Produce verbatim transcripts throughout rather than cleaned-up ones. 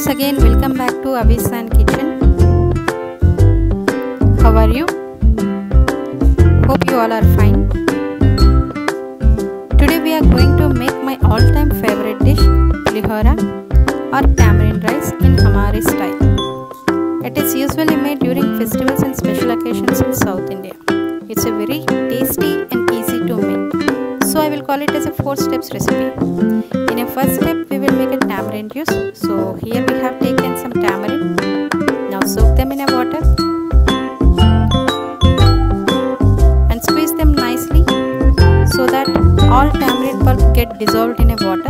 Once again, welcome back to Avisan Kitchen. How are you? Hope you all are fine. Today we are going to make my all-time favorite dish, pulihora or tamarind rice in Hamari style. It is usually made during festivals and special occasions in South India. It's a very tasty and easy to make. So I will call it as a four steps recipe. In a first step, we will make a tamarind juice. So here we have taken some tamarind. Now soak them in a water and squeeze them nicely so that all tamarind pulp get dissolved in a water.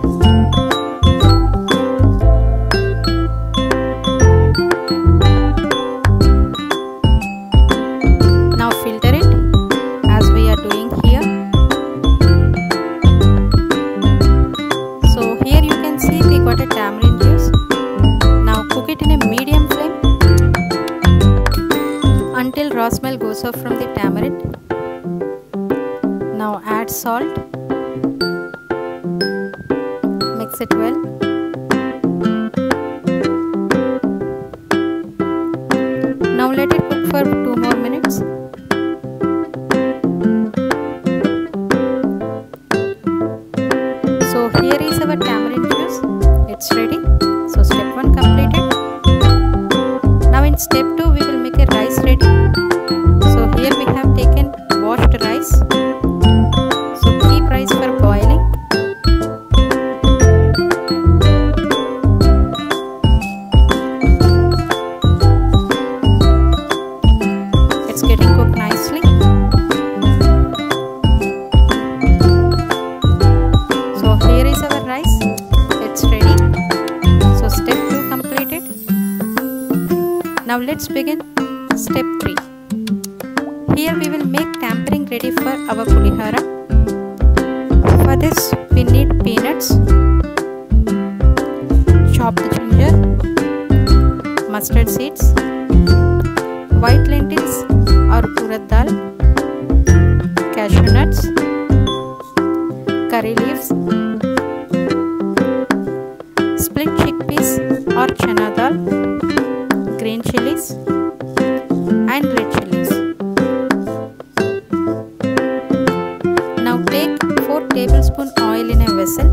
Now filter it as we are doing here. So here you can see we got a tamarind juice. Now cook it in a medium flame until raw smell goes off from the tamarind. Now add salt. Mix it well. Now let it cook for two more minutes. So here is our tamarind juice. It's ready. So step one completed. Now in step two we will make a rice ready. So here we have taken washed rice. So keep rice for boiling. It's getting cooked nicely. So here is our rice. It's ready. So step two completed. Now let's begin step three. Here we will make tempering ready for our pulihora. For this we need peanuts, chopped ginger, mustard seeds, white lentils or urad dal, cashew nuts, curry leaves, split chickpeas or chana dal, green chilies and red chilies. Now take four tablespoons oil in a vessel.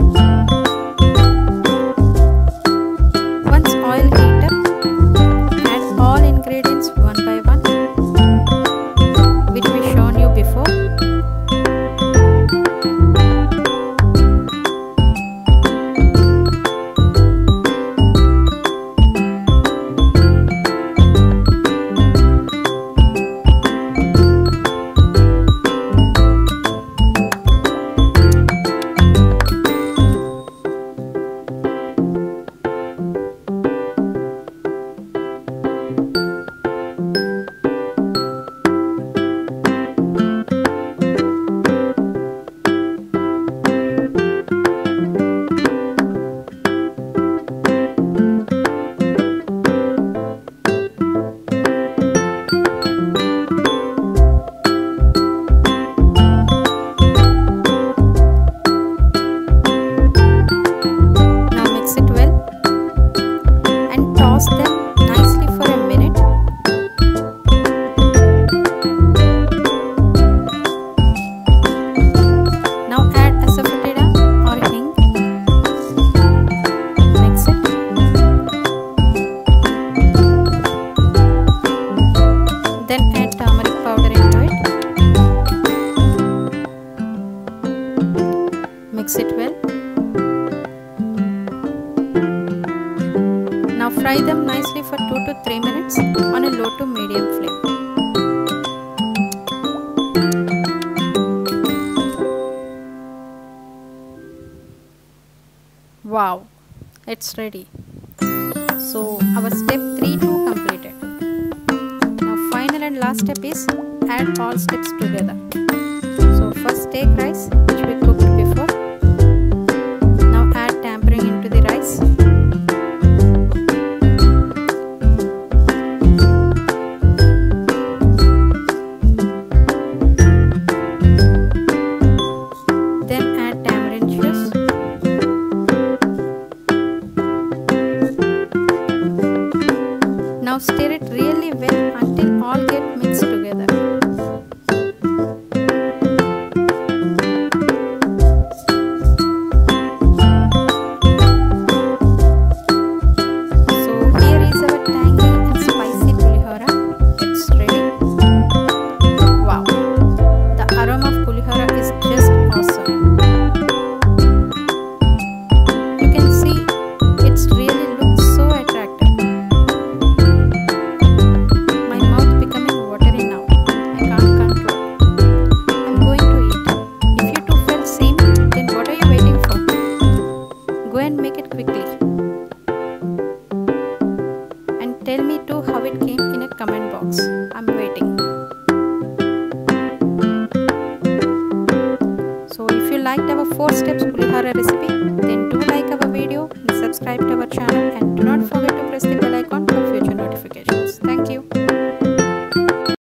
Once oil heat up, add all ingredients one by one, which we shown you before. Toss them nicely for a minute. Now add asafoetida or hing. Mix it. Then add turmeric powder into it. Mix it well. Now fry them nicely for two to three minutes on a low to medium flame. Wow, it's ready. So our step three too completed. Now final and last step is add all steps together. So first take rice which we cooked before. Now add tempering into the rice. Then add tamarind juice. liked our four steps pulihara recipe, then do like our video and subscribe to our channel, and do not forget